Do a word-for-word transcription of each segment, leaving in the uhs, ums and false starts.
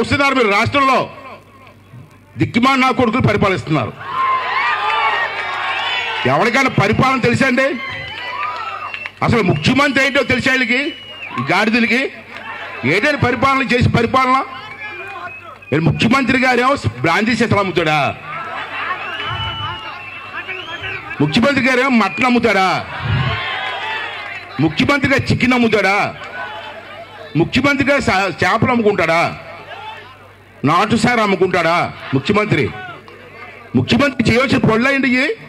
వస్తున్నారు మీరు రాష్ట్రంలో దిక్కిమాన నా కొడుకులు పరిపాలిస్తున్నారు. ఎవరికైనా పరిపాలన తెలుసండి? అసలు ముఖ్యమంత్రి ఏంటో తెలుసా వీళ్ళకి, ఈ గాడిదలకి? ఏదైనా పరిపాలన చేసి పరిపాలన ముఖ్యమంత్రి గారేమో బ్రాందీ సీసాలు అమ్ముతాడా? ముఖ్యమంత్రి గారేమో మటన్ అమ్ముతాడా? ముఖ్యమంత్రి గారు చికెన్ అమ్ముతాడా? ముఖ్యమంత్రి గారు చేపలు అమ్ముకుంటాడా? నాటు సార్ అమ్ముకుంటాడా ముఖ్యమంత్రి? ముఖ్యమంత్రి చేయవలసిన పనులేంటి?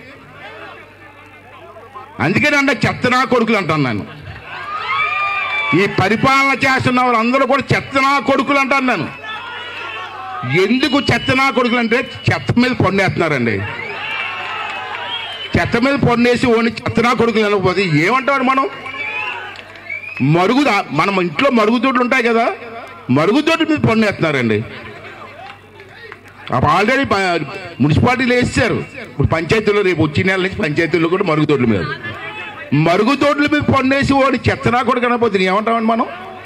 అందుకని అంటే చెత్తనా కొడుకులు అంటాను నేను. ఈ పరిపాలన చేస్తున్న వాళ్ళందరూ కూడా చెత్తనా కొడుకులు అంటాను నేను. ఎందుకు చెత్తనా కొడుకులు అంటే చెత్త మీద పన్నేస్తున్నారండి. చెత్త మీద పన్నేసి ఓని చెత్తనా కొడుకులు అనకపోతే ఏమంటారు మనం? మరుగు మనం ఇంట్లో మరుగుదొడ్లు ఉంటాయి కదా, మరుగుదొడ్ల మీద పన్నేస్తున్నారండి. ఆల్రెడీ మున్సిపాలిటీలు వేసారు, ఇప్పుడు పంచాయతీలో రేపు వచ్చే నెల నుంచి పంచాయతీల్లో కూడా మరుగుదొడ్ల మీద మరుగుదొడ్ల మీద పన్నేసి ఓడి చెత్తనా కొడుకు అనకపోతే ఏమంటామండి మనం?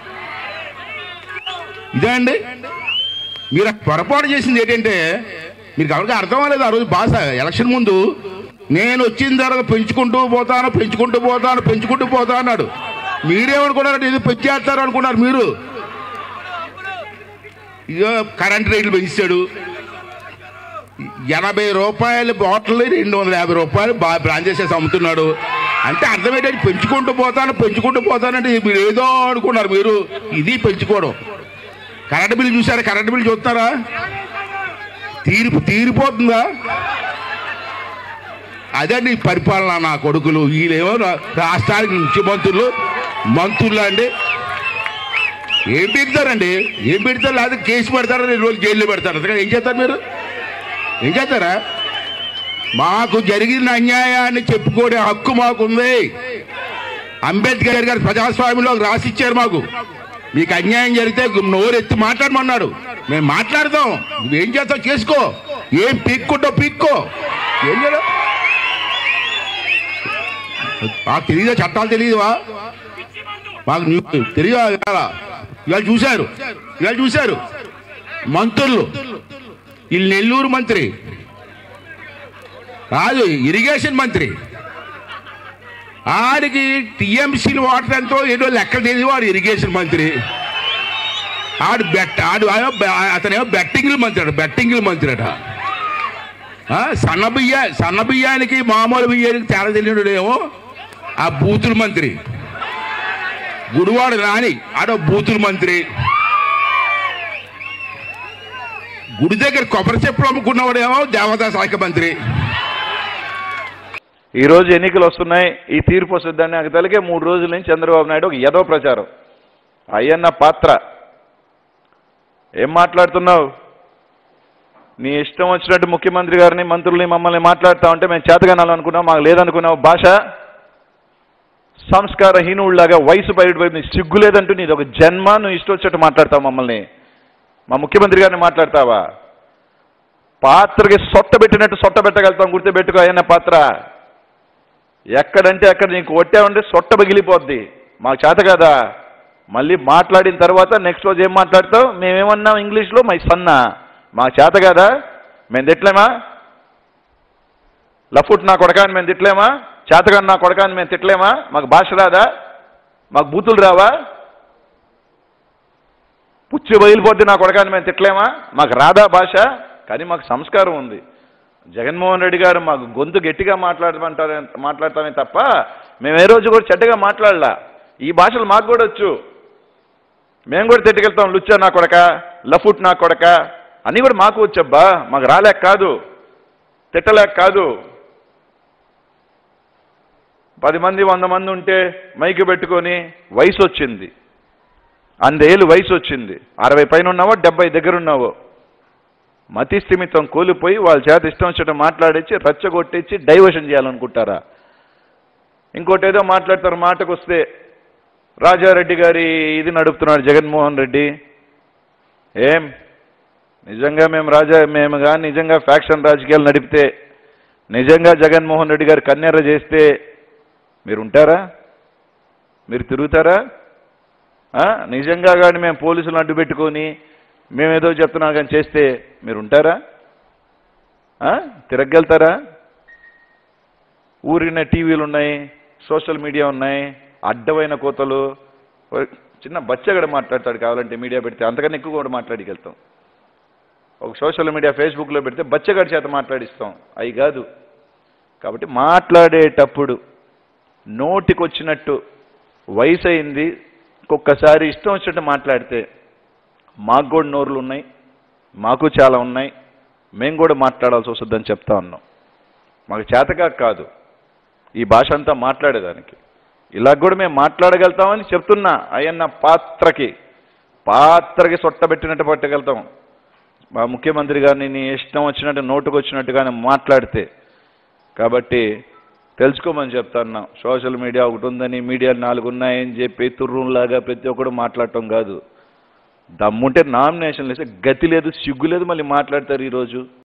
ఇదే అండి మీరు పొరపాటు చేసింది ఏంటంటే, మీకు ఎవరికి అర్థం అవ్వలేదు ఆ రోజు భాష. ఎలక్షన్ ముందు నేను వచ్చిన తర్వాత పెంచుకుంటూ పోతాను పెంచుకుంటూ పోతాను పెంచుకుంటూ పోతా అన్నాడు. మీరేమనుకున్నారంటే ఇది పెంచేస్తారు అనుకున్నారు మీరు. ఇక కరెంట్ రేట్లు పెంచాడు. ఎనభై రూపాయల బాటిల్ రెండు వందల యాభై రూపాయలు బాగా బ్రాండ్ చేసేసి అమ్ముతున్నాడు. అంటే అర్థం ఏంటంటే పెంచుకుంటూ పోతాను పెంచుకుంటూ పోతానంటే మీరు ఏదో అనుకున్నారు మీరు. ఇది పెంచుకోవడం. కరెంట్ బిల్లు చూసారా? కరెంట్ బిల్లు చూస్తున్నారా? తీరి తీరిపోతుందా? అదండి పరిపాలన నా కొడుకులు. వీళ్ళేమో రాష్ట్రానికి ముఖ్యమంత్రులు మంత్రులు అండి. ఏం పెడతారండి? ఏం పెడతారు? లేదా కేసు పెడతారా? రెండు రోజులు జైల్లో పెడతారు. అందుకని ఏం చేస్తారు మీరు? ఏం చేస్తారా? మాకు జరిగిన అన్యాయాన్ని చెప్పుకోవడే హక్కు మాకుంది. అంబేద్కర్ గారు ప్రజాస్వామ్యంలో రాసిచ్చారు మాకు. మీకు అన్యాయం జరిగితే నోరెత్తి మాట్లాడమన్నాడు. మేము మాట్లాడతాం. నువ్వేం చేస్తావు చేసుకో. ఏం పీక్కుంటావు పీక్కో. ఏం చేయడం మాకు తెలియదా? చట్టాలు తెలియదువా మాకు? తెలియదా? ఇవాళ చూశారు ఇవాళ చూశారు మంత్రులు. వీళ్ళు నెల్లూరు మంత్రి కాదు, ఇరిగేషన్ మంత్రి. ఆడికి టీఎంసీలు వాటర్ ఎంతో ఏదో లెక్క తెలియదు. వాడు ఇరిగేషన్ మంత్రి. ఆడు బెట్ ఆడు అతనేమో బెట్టింగ్లు మంత్రి అట. బెట్టింగ్లు మంత్రి అట. సన్న బియ్య సన్న బియ్యానికి మామూలు బియ్యానికి తేడా తెలియడేమో ఆ బూతుల మంత్రి. గుడివాడ రాని ఆడో బూతుల మంత్రి. గుడి దగ్గర కొబ్బరి చెప్పులు అమ్ముకున్నవాడేమో దేవతా శాఖ మంత్రి. ఈరోజు ఎన్నికలు వస్తున్నాయి, ఈ తీర్పు వస్తుందని నాకు తెలికే మూడు రోజుల నుంచి చంద్రబాబు నాయుడు ఒక ఏదో ప్రచారం. అయ్యన్న పాత్ర ఏం మాట్లాడుతున్నావు? నీ ఇష్టం వచ్చినట్టు ముఖ్యమంత్రి గారిని మంత్రుల్ని మమ్మల్ని మాట్లాడుతూ ఉంటే మేము చేతగానాలనుకున్నాం, మాకు లేదనుకున్నావు. భాష సంస్కారహీనుడిలాగా వయసు బయట నీ సిగ్గు లేదంటూ నీది ఒక జన్మ. నువ్వు ఇష్టం వచ్చినట్టు మాట్లాడతావు మమ్మల్ని, మా ముఖ్యమంత్రి గారిని మాట్లాడతావా? పాత్రకి సొట్ట పెట్టినట్టు సొట్ట పెట్టగలుగుతాం. గుర్తుపెట్టుకో అయ్యన్న పాత్ర. ఎక్కడంటే అక్కడ నీకు కొట్టామంటే సొట్ట పగిలిపోద్ది. మాకు చేత కదా. మళ్ళీ మాట్లాడిన తర్వాత నెక్స్ట్ రోజు ఏం మాట్లాడతావు? మేమేమన్నాం ఇంగ్లీష్లో? మై సన్నా. మాకు చేత కదా. మేము తిట్లేమా? లఫుట్ నా కొడకాని మేము తిట్లేమా? చేతగాని నా కొడకాని మేము తిట్లేమా? మాకు భాష రాదా? మాకు బూతులు రావా? పుచ్చి బయలుపోద్ది నా కొడకాని మేము తిట్లేమా? మాకు రాదా భాష? కానీ మాకు సంస్కారం ఉంది. జగన్మోహన్ రెడ్డి గారు మాకు గొంతు గట్టిగా మాట్లాడమంటారు మాట్లాడతామే తప్ప మేము ఏ రోజు కూడా చెడ్డగా మాట్లాడలా. ఈ భాషలు మాకు కూడా వచ్చు. మేము కూడా తిట్టుకెళ్తాం. లుచ్చా నా కొడక, లఫుట్ నా కొడక అన్నీ కూడా మాకు వచ్చబ్బా. మాకు రాలేక కాదు, తిట్టలేక కాదు. పది మంది వంద మంది ఉంటే మైకి పెట్టుకొని వయసు వచ్చింది, అందేళ్ళు వయసు వచ్చింది, అరవై పైన ఉన్నావో డెబ్బై దగ్గర ఉన్నావో మతి స్థిమితం కోల్పోయి వాళ్ళ చేత ఇష్టం వచ్చేటట్టు మాట్లాడించి రచ్చగొట్టించి డైవర్షన్ చేయాలనుకుంటారా? ఇంకోటి ఏదో మాట్లాడతారు. మాటకు వస్తే రాజారెడ్డి గారి ఇది నడుపుతున్నాడు జగన్మోహన్ రెడ్డి. ఏం నిజంగా మేము రాజా మేము కానీ నిజంగా ఫ్యాక్షన్ రాజకీయాలు నడిపితే, నిజంగా జగన్మోహన్ రెడ్డి గారు కన్నెర్ర చేస్తే మీరు ఉంటారా? మీరు తిరుగుతారా? నిజంగా కానీ మేము పోలీసులను అడ్డు పెట్టుకొని మేమేదో చెప్తున్నాం కానీ చేస్తే మీరు ఉంటారా? తిరగలుగుతారా? ఊరిన టీవీలు ఉన్నాయి, సోషల్ మీడియా ఉన్నాయి, అడ్డమైన కోతలు. చిన్న బచ్చగడ మాట్లాడతాడు కావాలంటే మీడియా పెడితే, అంతకన్నా ఎక్కువ కూడా మాట్లాడికెళ్తాం. ఒక సోషల్ మీడియా ఫేస్బుక్లో పెడితే బచ్చగడి చేత మాట్లాడిస్తాం, అవి కాదు. కాబట్టి మాట్లాడేటప్పుడు నోటికొచ్చినట్టు, వయసు అయింది, ఒక్కొక్కసారి ఇష్టం వచ్చినట్టు మాట్లాడితే, మాకు కూడా నోరులు ఉన్నాయి, మాకు చాలా ఉన్నాయి, మేము కూడా మాట్లాడాల్సి వస్తుందని చెప్తా ఉన్నాం. మాకు చేతగా కాదు ఈ భాష అంతా మాట్లాడేదానికి, ఇలా కూడా మేము మాట్లాడగలుగుతామని చెప్తున్నా. అయ్యన్న పాత్రకి పాత్రకి సొట్టబెట్టినట్టు పట్టగలుగుతాం. మా ముఖ్యమంత్రి గారిని నీ ఇష్టం వచ్చినట్టు నోటుకు వచ్చినట్టుగానే మాట్లాడితే. కాబట్టి తెలుసుకోమని చెప్తాను. సోషల్ మీడియా ఒకటి ఉందని, మీడియా నాలుగు ఉన్నాయని చెప్పి తుర్రులాగా ప్రతి ఒక్కడు మాట్లాడటం కాదు. దమ్ముంటే నామినేషన్లు వేస్తే గతి లేదు, సిగ్గు లేదు, మళ్ళీ మాట్లాడతారు ఈరోజు.